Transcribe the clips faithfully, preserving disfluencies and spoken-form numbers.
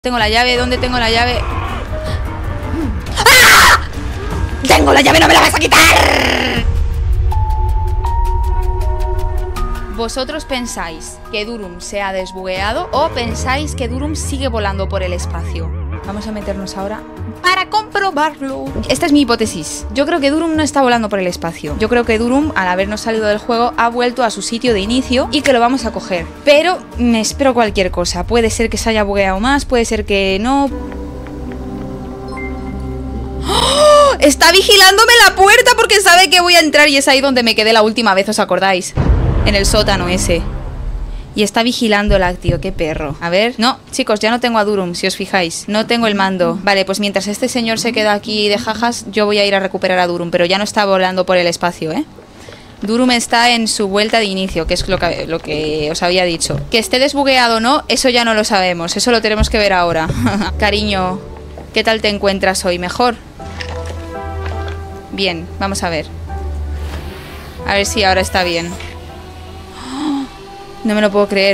Tengo la llave, ¿dónde tengo la llave? ¡Ah! ¡Tengo la llave, no me la vas a quitar! ¿Vosotros pensáis que Durum se ha desbugueado o pensáis que Durum sigue volando por el espacio? Vamos a meternos ahora para comprobarlo. Esta es mi hipótesis. Yo creo que Durum no está volando por el espacio. Yo creo que Durum, al habernos salido del juego, ha vuelto a su sitio de inicio y que lo vamos a coger. Pero me espero cualquier cosa. Puede ser que se haya bugueado más, puede ser que no. ¡Oh! Está vigilándome la puerta porque sabe que voy a entrar y es ahí donde me quedé la última vez, ¿os acordáis? En el sótano ese. Y está vigilándola, tío, qué perro. A ver, no, chicos, ya no tengo a Durum, si os fijáis. No tengo el mando. Vale, pues mientras este señor se queda aquí de jajas, yo voy a ir a recuperar a Durum. Pero ya no está volando por el espacio, ¿eh? Durum está en su vuelta de inicio, que es lo que, lo que os había dicho. Que esté desbugueado o no, eso ya no lo sabemos. Eso lo tenemos que ver ahora. Cariño, ¿qué tal te encuentras hoy? ¿Mejor? Bien, vamos a ver. A ver si ahora está bien. No me lo puedo creer.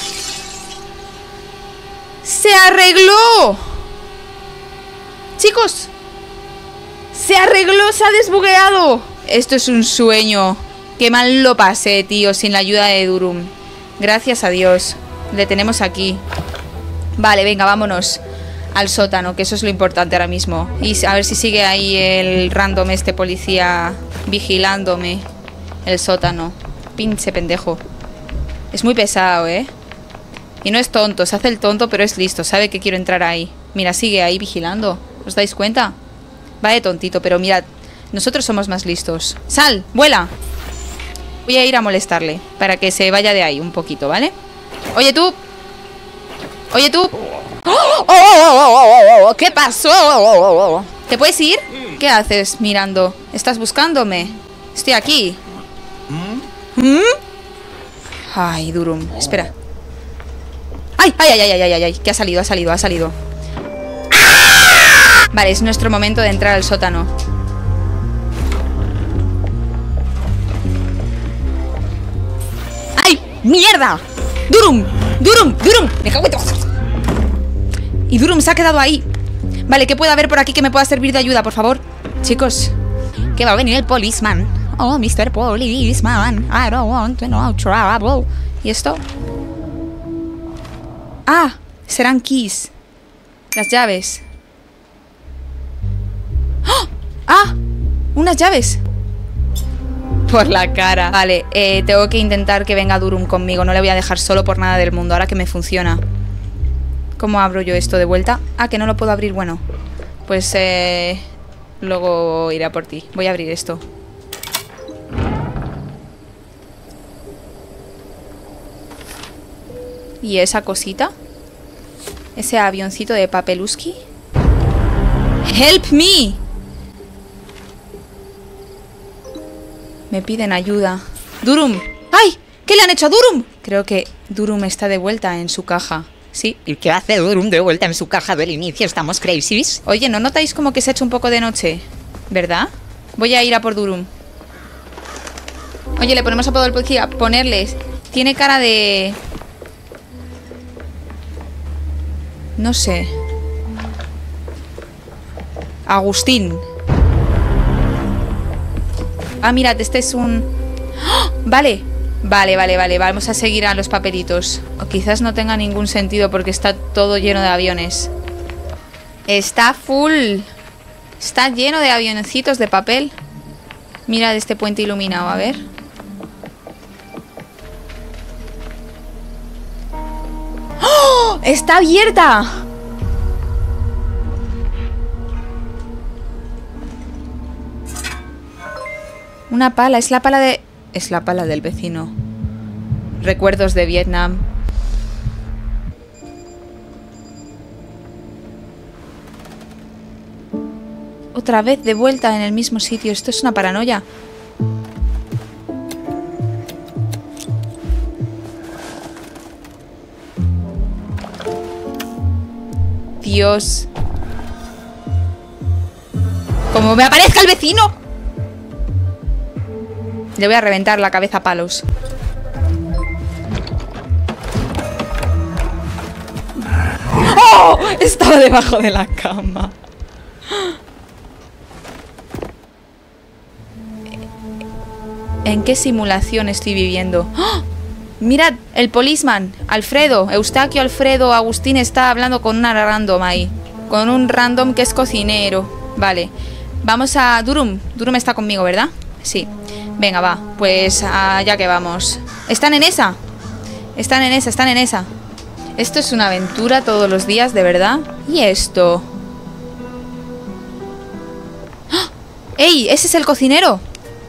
¡Se arregló! Chicos, se arregló, se ha desbugueado. Esto es un sueño. Qué mal lo pasé, tío, sin la ayuda de Durum. Gracias a Dios. Le tenemos aquí. Vale, venga, vámonos al sótano, que eso es lo importante ahora mismo. Y a ver si sigue ahí el random este policía vigilándome el sótano. Pinche pendejo. Es muy pesado, ¿eh? Y no es tonto, se hace el tonto, pero es listo. Sabe que quiero entrar ahí. Mira, sigue ahí vigilando. ¿Os dais cuenta? Va de tontito, pero mirad, nosotros somos más listos. ¡Sal! ¡Vuela! Voy a ir a molestarle para que se vaya de ahí un poquito, ¿vale? Oye, tú. Oye, tú. ¡Oh, oh, oh, oh! ¿Qué pasó? ¿Te puedes ir? ¿Qué haces mirando? ¿Estás buscándome? Estoy aquí. ¿Mm? Ay, Durum, espera. ¡Ay, ay, ay, ay, ay, ay, ay! Que ha salido, ha salido, ha salido. ¡Ah! Vale, es nuestro momento de entrar al sótano. ¡Ay, mierda! ¡Durum! ¡Durum! ¡Durum! ¡Me cago en todo! Y Durum se ha quedado ahí. Vale, ¿qué puede haber por aquí que me pueda servir de ayuda, por favor? Chicos, que va a venir el policeman. Oh, mister Policeman, I don't want to know trouble. ¿Y esto? Ah, serán keys. Las llaves. ¡Oh! Ah, unas llaves. Por la cara. Vale, eh, tengo que intentar que venga Durum conmigo. No le voy a dejar solo por nada del mundo. Ahora que me funciona. ¿Cómo abro yo esto de vuelta? Ah, que no lo puedo abrir. Bueno, pues eh, luego iré a por ti. Voy a abrir esto. ¿Y esa cosita? Ese avioncito de papeluski. ¡Help me! Me piden ayuda. ¡Durum! ¡Ay! ¿Qué le han hecho a Durum? Creo que Durum está de vuelta en su caja. Sí. ¿Y qué hace Durum de vuelta en su caja del inicio? ¿Estamos crazies? Oye, ¿no notáis como que se ha hecho un poco de noche? ¿Verdad? Voy a ir a por Durum. Oye, le ponemos apodo al policía. Ponerles. Tiene cara de... No sé. Agustín. Ah, mirad, este es un... ¡Oh! Vale. Vale, vale, vale. Vamos a seguir a los papelitos. O quizás no tenga ningún sentido porque está todo lleno de aviones. Está full. Está lleno de avioncitos de papel. Mirad este puente iluminado, a ver. ¡Oh! ¡Está abierta! Una pala, es la pala de... Es la pala del vecino. Recuerdos de Vietnam. Otra vez de vuelta en el mismo sitio. Esto es una paranoia. Dios. ¡Como me aparezca el vecino! Le voy a reventar la cabeza a palos. ¡Oh! ¡No! Estaba debajo de la cama. ¿En qué simulación estoy viviendo? ¡Oh! Mirad, el policeman, Alfredo, Eustaquio, Alfredo, Agustín está hablando con una random ahí. Con un random que es cocinero. Vale, vamos a Durum. Durum está conmigo, ¿verdad? Sí. Venga, va, pues allá que vamos. ¿Están en esa? Están en esa, están en esa. Esto es una aventura todos los días, de verdad. ¿Y esto? ¡Ah! ¡Ey! ¡Ese es el cocinero!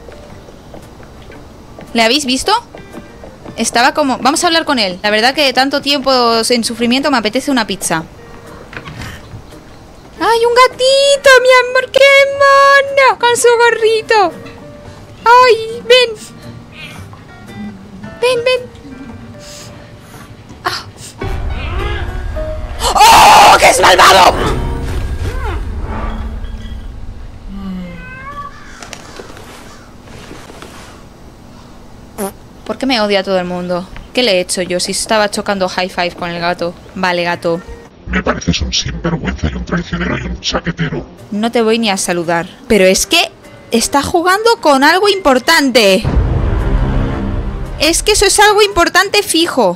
¿Le habéis visto? Estaba como... Vamos a hablar con él. La verdad que de tanto tiempo en sufrimiento me apetece una pizza. ¡Ay, un gatito, mi amor! ¡Qué mono! Con su gorrito. ¡Ay, ven! ¡Ven, ven! ¡Ah! ¡Oh, que es malvado! ¿Por qué me odia todo el mundo? ¿Qué le he hecho yo si estaba chocando high five con el gato? Vale, gato. Me pareces un sinvergüenza y un traicionero y un saquetero. No te voy ni a saludar. Pero es que está jugando con algo importante. Es que eso es algo importante fijo.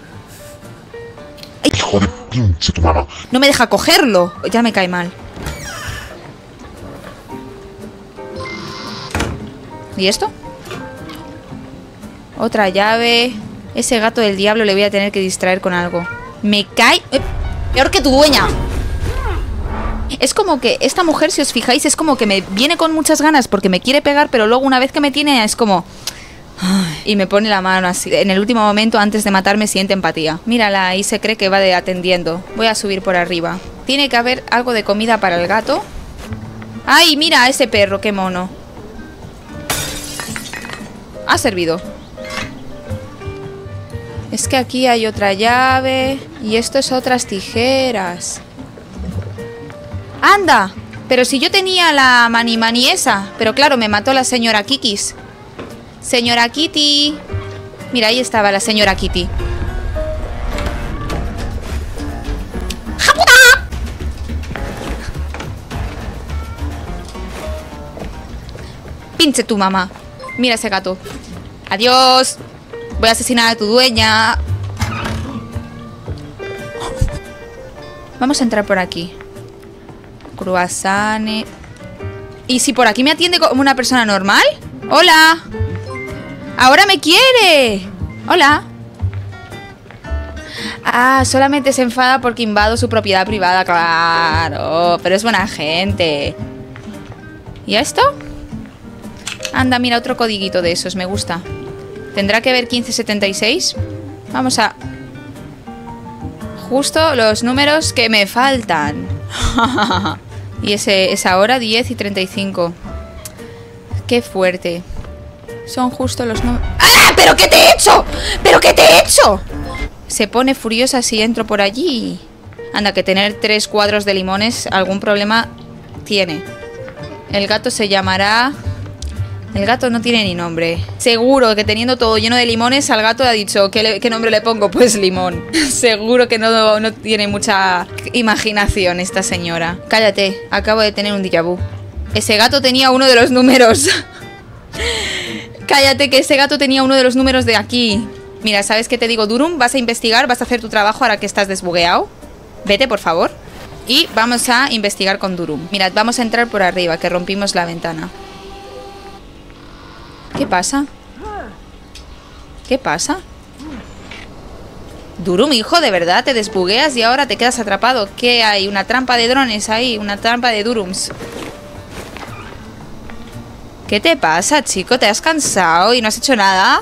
Hijo de pinche tu mamá. No me deja cogerlo. Ya me cae mal. ¿Y esto? Otra llave. Ese gato del diablo le voy a tener que distraer con algo. Me cae... ¡Eh! Peor que tu dueña. Es como que esta mujer, si os fijáis, es como que me viene con muchas ganas porque me quiere pegar, pero luego una vez que me tiene es como... Y me pone la mano así. En el último momento, antes de matarme, siente empatía. Mírala, ahí se cree que va de atendiendo. Voy a subir por arriba. Tiene que haber algo de comida para el gato. ¡Ay, mira a ese perro! ¡Qué mono! Ha servido. Es que aquí hay otra llave. Y esto es otras tijeras. ¡Anda! Pero si yo tenía la mani mani esa. Pero claro, me mató la señora Kikis. Señora Kitty. Mira, ahí estaba la señora Kitty. ¡Japuta! Pinche tu mamá. Mira ese gato. Adiós. Voy a asesinar a tu dueña. Vamos a entrar por aquí. Croissant. ¿Y si por aquí me atiende como una persona normal? ¡Hola! ¡Ahora me quiere! ¡Hola! Ah, solamente se enfada porque invado su propiedad privada. Claro, pero es buena gente. ¿Y esto? Anda, mira, otro codiguito de esos, me gusta. ¿Tendrá que ver quince setenta y seis? Vamos a... Justo los números que me faltan. Y ese, esa hora, diez y treinta y cinco. Qué fuerte. Son justo los números... ¡Ah! ¿Pero qué te he hecho? ¿Pero qué te he hecho? Se pone furiosa si entro por allí. Anda, que tener tres cuadros de limones algún problema tiene. El gato se llamará... El gato no tiene ni nombre. Seguro que teniendo todo lleno de limones, al gato le ha dicho, ¿qué, le, qué nombre le pongo? Pues limón. Seguro que no, no tiene mucha imaginación esta señora. Cállate, acabo de tener un déjà vu. Ese gato tenía uno de los números. Cállate, que ese gato tenía uno de los números de aquí. Mira, ¿sabes qué te digo, Durum? Vas a investigar, vas a hacer tu trabajo ahora que estás desbugueado. Vete, por favor. Y vamos a investigar con Durum. Mirad, vamos a entrar por arriba, que rompimos la ventana. ¿Qué pasa? ¿Qué pasa? Durum, hijo, ¿de verdad te desbugueas y ahora te quedas atrapado? ¿Qué hay? ¿Una trampa de drones ahí? ¿Una trampa de Durums? ¿Qué te pasa, chico? ¿Te has cansado y no has hecho nada?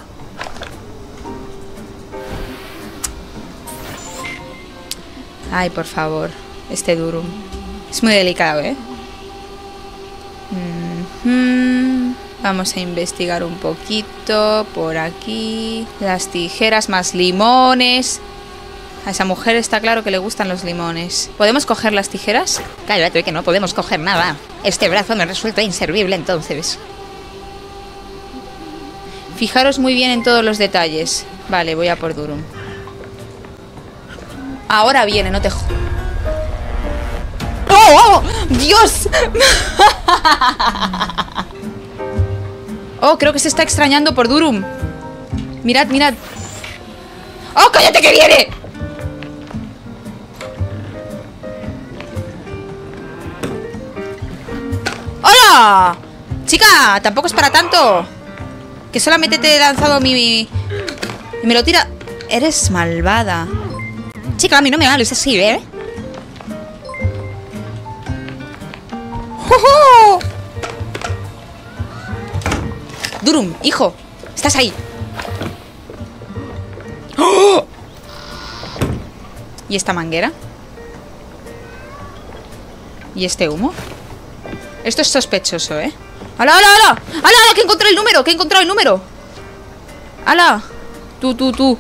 Ay, por favor. Este Durum. Es muy delicado, ¿eh? Mm-hmm. Vamos a investigar un poquito. Por aquí. Las tijeras más limones. A esa mujer está claro que le gustan los limones. ¿Podemos coger las tijeras? Cállate, que no podemos coger nada. Este brazo me resulta inservible entonces. Fijaros muy bien en todos los detalles. Vale, voy a por Durum. Ahora viene, no te... Dios! Oh, creo que se está extrañando por Durum. Mirad, mirad. ¡Oh, cállate que viene! ¡Hola! Chica, tampoco es para tanto. Que solamente te he lanzado mi... Y me lo tira... Eres malvada. Chica, a mí no me hables así, ¿eh? ¡Oh! Durum, hijo, estás ahí. ¡Oh! ¿Y esta manguera? ¿Y este humo? Esto es sospechoso, ¿eh? ¡Hala, hala, hala! ¡Hala, hala! ¡Que he encontrado el número! ¡Que he encontrado el número! ¡Hala! Tú, tú, tú.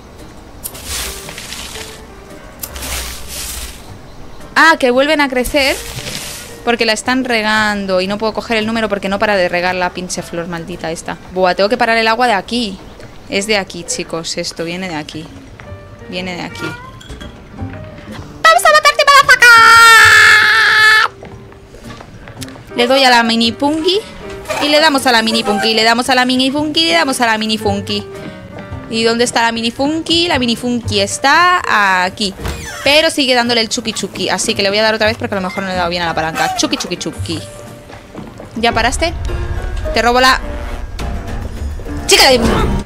Ah, que vuelven a crecer porque la están regando. Y no puedo coger el número porque no para de regar la pinche flor maldita esta. Buah, tengo que parar el agua de aquí. Es de aquí, chicos. Esto viene de aquí. Viene de aquí. ¡Vamos a matarte para sacar! Le doy a la mini punky. Y le damos a la mini funky. Le damos a la mini funky. Y le damos a la mini funky. ¿Y dónde está la mini funky? La mini funky está aquí. Pero sigue dándole el chuki chuki. Así que le voy a dar otra vez porque a lo mejor no le he dado bien a la palanca. Chuki chuki chuki. ¿Ya paraste? Te robo la... ¡Chica de...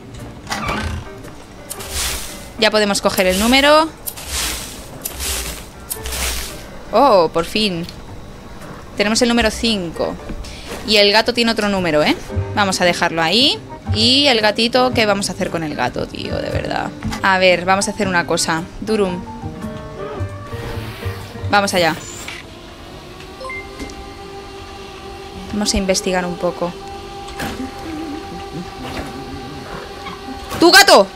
Ya podemos coger el número. Oh, por fin. Tenemos el número cinco. Y el gato tiene otro número, ¿eh? Vamos a dejarlo ahí. Y el gatito, ¿qué vamos a hacer con el gato, tío? De verdad. A ver, vamos a hacer una cosa. Durum. Vamos allá. Vamos a investigar un poco. ¡Tu gato!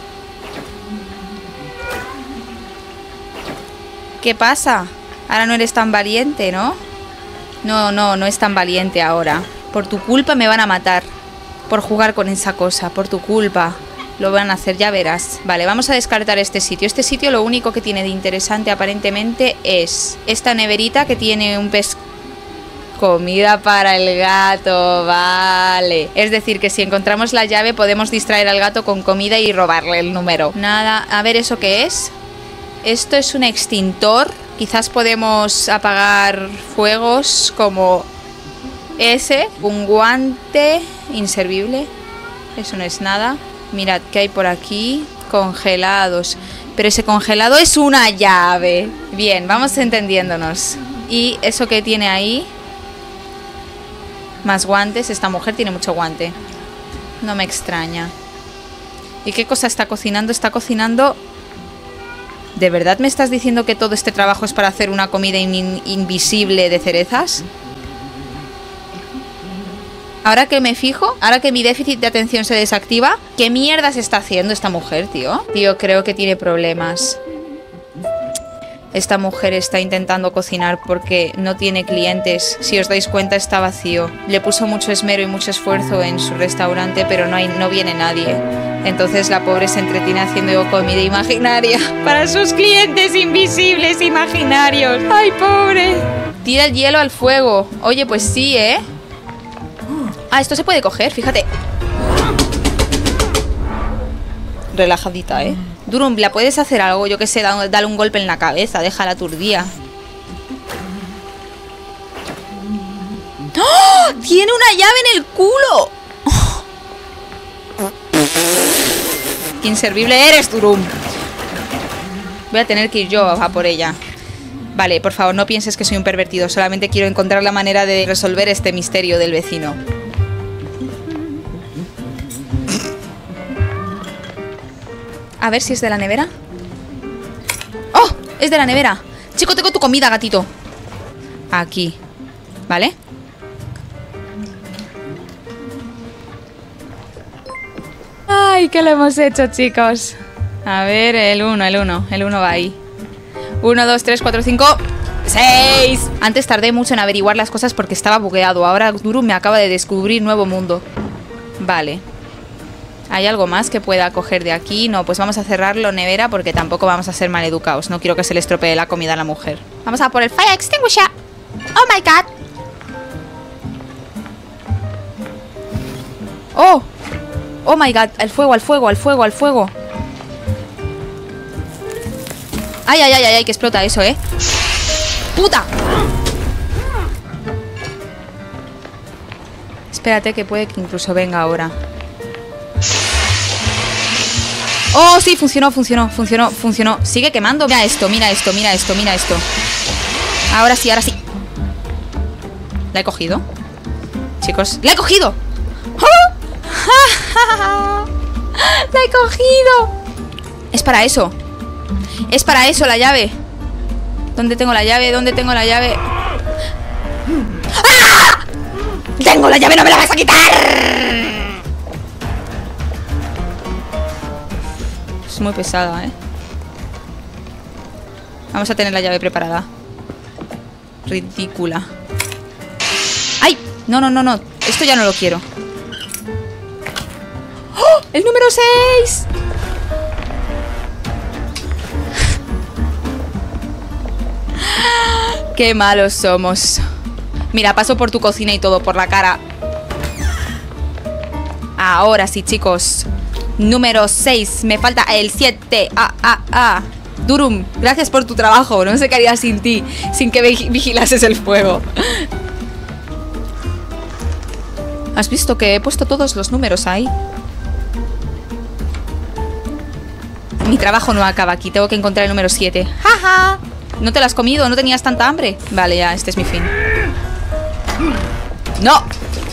¿Qué pasa? Ahora no eres tan valiente, ¿no? No, no, no es tan valiente ahora. Por tu culpa me van a matar. Por jugar con esa cosa, por tu culpa. Lo van a hacer, ya verás. Vale, vamos a descartar este sitio. Este sitio lo único que tiene de interesante aparentemente es esta neverita que tiene un pez... Comida para el gato, vale. Es decir, que si encontramos la llave podemos distraer al gato con comida y robarle el número. Nada, a ver, ¿eso qué es? Esto es un extintor. Quizás podemos apagar fuegos como ese. Un guante inservible. Eso no es nada. Mirad qué hay por aquí. Congelados. Pero ese congelado es una llave. Bien, vamos entendiéndonos. Y eso que tiene ahí. Más guantes. Esta mujer tiene mucho guante. No me extraña. ¿Y qué cosa está cocinando? Está cocinando... ¿De verdad me estás diciendo que todo este trabajo es para hacer una comida in invisible de cerezas? Ahora que me fijo, ahora que mi déficit de atención se desactiva, ¿qué mierda se está haciendo esta mujer, tío? Tío, creo que tiene problemas. Esta mujer está intentando cocinar porque no tiene clientes. Si os dais cuenta, está vacío. Le puso mucho esmero y mucho esfuerzo en su restaurante, pero no, hay, no viene nadie. Entonces la pobre se entretiene haciendo comida imaginaria para sus clientes invisibles imaginarios. ¡Ay, pobre! Tira el hielo al fuego. Oye, pues sí, ¿eh? Ah, esto se puede coger, fíjate. Relajadita, ¿eh? Durum, ¿la puedes hacer algo? Yo que sé, da, dale un golpe en la cabeza, déjala aturdida. ¡Oh! ¡Tiene una llave en el culo! ¡Qué inservible eres, Durum! Voy a tener que ir yo a por ella. Vale, por favor, no pienses que soy un pervertido. Solamente quiero encontrar la manera de resolver este misterio del vecino. A ver si es de la nevera. ¡Oh! Es de la nevera. Chico, tengo tu comida, gatito. Aquí. ¿Vale? ¡Ay, qué lo hemos hecho, chicos! A ver, el uno, el uno. El uno va ahí. Uno, dos, tres, cuatro, cinco... ¡seis! Antes tardé mucho en averiguar las cosas porque estaba bugueado. Ahora Durum me acaba de descubrir nuevo mundo. Vale. ¿Hay algo más que pueda coger de aquí? No, pues vamos a cerrarlo, nevera, porque tampoco vamos a ser maleducados. No quiero que se le estropee la comida a la mujer. Vamos a por el fire extinguisher. Oh my god. ¡Oh! ¡Oh my god! Al fuego, al fuego, al fuego, al fuego. ¡Ay, ay, ay, ay! Que explota eso, ¿eh? ¡Puta! Espérate que puede que incluso venga ahora. ¡Oh, sí! Funcionó, funcionó, funcionó, funcionó. Sigue quemando. Mira esto, mira esto, mira esto, mira esto. Ahora sí, ahora sí. ¿La he cogido? Chicos, ¡la he cogido! ¡Oh! ¡La he cogido! Es para eso. Es para eso la llave. ¿Dónde tengo la llave? ¿Dónde tengo la llave? ¡Ah! ¡Tengo la llave! ¡No me la vas a quitar! Es muy pesada, ¿eh? Vamos a tener la llave preparada. Ridícula. ¡Ay! No, no, no, no. Esto ya no lo quiero. ¡Oh! ¡El número seis! ¡Qué malos somos! Mira, paso por tu cocina y todo, por la cara. Ahora sí, chicos. Número seis. Me falta el siete. Ah, ah, ah. Durum, gracias por tu trabajo. No sé qué haría sin ti, sin que vigilases el fuego. ¿Has visto que he puesto todos los números ahí? Mi trabajo no acaba aquí. Tengo que encontrar el número siete. ¡Ja, ja! ¿No te lo has comido? ¿No tenías tanta hambre? Vale, ya, este es mi fin. ¡No!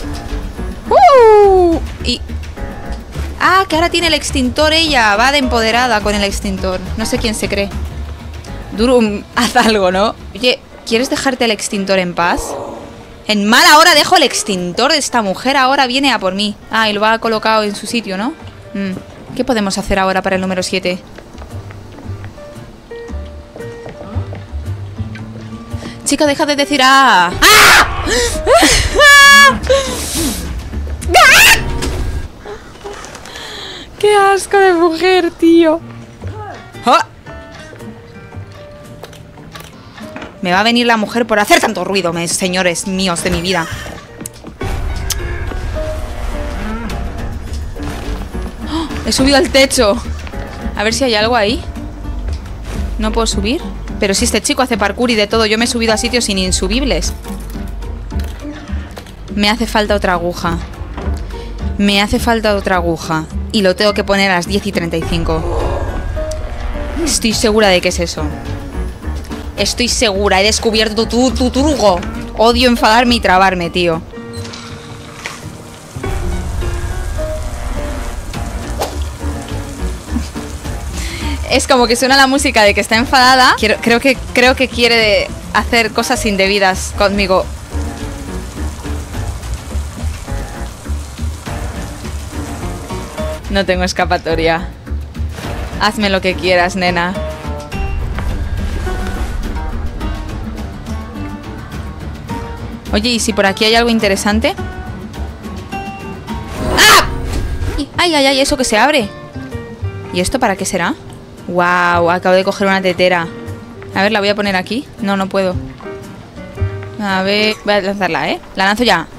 ¡Uh! Y... Ah, que ahora tiene el extintor ella. Va de empoderada con el extintor. No sé quién se cree. Durum, haz algo, ¿no? Oye, ¿quieres dejarte el extintor en paz? En mala hora dejo el extintor de esta mujer. Ahora viene a por mí. Ah, y lo ha colocado en su sitio, ¿no? Mm. ¿Qué podemos hacer ahora para el número siete? Chica, deja de decir ¡ah! ¡Ah! ¡Qué asco de mujer, tío! ¡Ah! Me va a venir la mujer por hacer tanto ruido, mes, señores míos de mi vida. ¡Oh! He subido al techo. A ver si hay algo ahí. ¿No puedo subir? Pero si este chico hace parkour y de todo. Yo me he subido a sitios insubibles. Me hace falta otra aguja. Me hace falta otra aguja. Y lo tengo que poner a las diez y treinta y cinco. Estoy segura de que es eso. Estoy segura. He descubierto tu, tu truco. Odio enfadarme y trabarme, tío. Es como que suena la música de que está enfadada. Quiero, creo que, creo que quiere hacer cosas indebidas conmigo. No tengo escapatoria. Hazme lo que quieras, nena. Oye, ¿y si por aquí hay algo interesante? ¡Ah! ¡Ay, ay, ay! Eso que se abre. ¿Y esto para qué será? ¡Wow! Acabo de coger una tetera. A ver, la voy a poner aquí. No, no puedo. A ver, voy a lanzarla, ¿eh? La lanzo ya.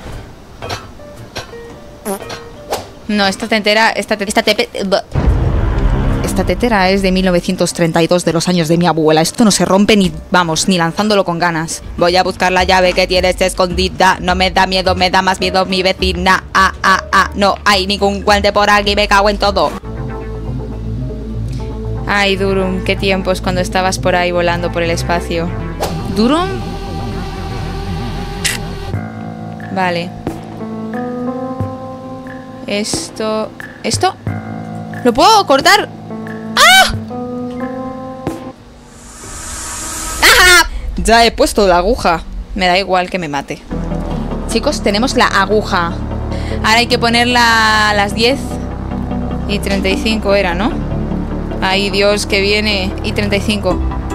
No, esta tetera... Esta, te, esta, tepe, esta tetera es de mil novecientos treinta y dos, de los años de mi abuela. Esto no se rompe ni, vamos, ni lanzándolo con ganas. Voy a buscar la llave que tienes escondida. No me da miedo, me da más miedo mi vecina. Ah, ah, ah. No hay ningún guante por aquí, me cago en todo. Ay, Durum, qué tiempos cuando estabas por ahí volando por el espacio. ¿Durum? Vale. Esto... ¿Esto? ¿Lo puedo cortar? ¡Ah! ¡Ajá! Ya he puesto la aguja. Me da igual que me mate. Chicos, tenemos la aguja. Ahora hay que ponerla a las diez y treinta y cinco era, ¿no? Ay, Dios, que viene. Y treinta y cinco.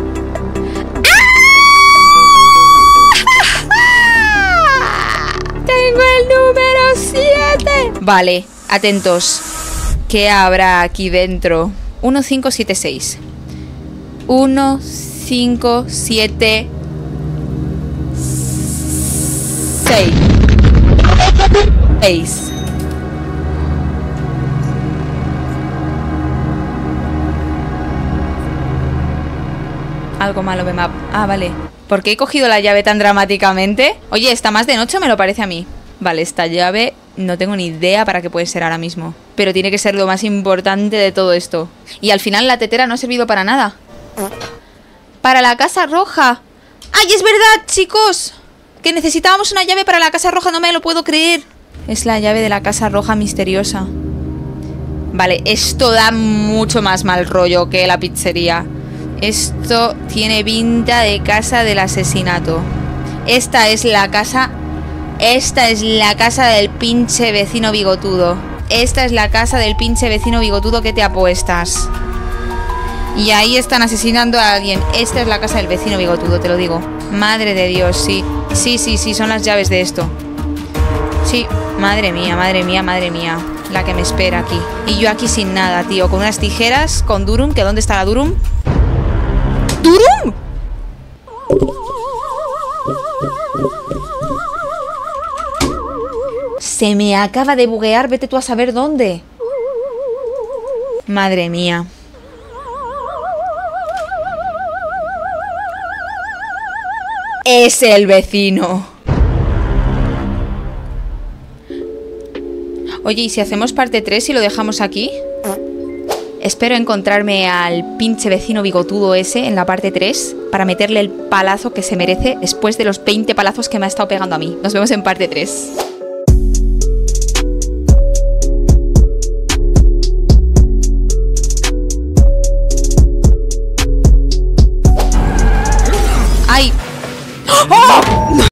¡Ah! Tengo el número siete. Vale, atentos. ¿Qué habrá aquí dentro? uno cinco siete seis. uno cinco siete seis. Algo malo me map. Ah, vale. ¿Por qué he cogido la llave tan dramáticamente? Oye, ¿está más de noche o me lo parece a mí? Vale, esta llave no tengo ni idea para qué puede ser ahora mismo. Pero tiene que ser lo más importante de todo esto. Y al final la tetera no ha servido para nada. Para la Casa Roja. ¡Ay, es verdad, chicos! Que necesitábamos una llave para la Casa Roja, no me lo puedo creer. Es la llave de la Casa Roja misteriosa. Vale, esto da mucho más mal rollo que la pizzería. Esto tiene pinta de casa del asesinato. Esta es la casa... Esta es la casa del pinche vecino bigotudo. Esta es la casa del pinche vecino bigotudo que te apuestas. Y ahí están asesinando a alguien. Esta es la casa del vecino bigotudo, te lo digo. Madre de Dios, sí. Sí, sí, sí, son las llaves de esto. Sí, madre mía, madre mía, madre mía. La que me espera aquí. Y yo aquí sin nada, tío. Con unas tijeras, con Durum. ¿Que dónde está la Durum? ¡Durum! Se me acaba de buguear, vete tú a saber dónde. Madre mía. Es el vecino. Oye, ¿y si hacemos parte tres y lo dejamos aquí? Espero encontrarme al pinche vecino bigotudo ese en la parte tres para meterle el palazo que se merece después de los veinte palazos que me ha estado pegando a mí. Nos vemos en parte tres.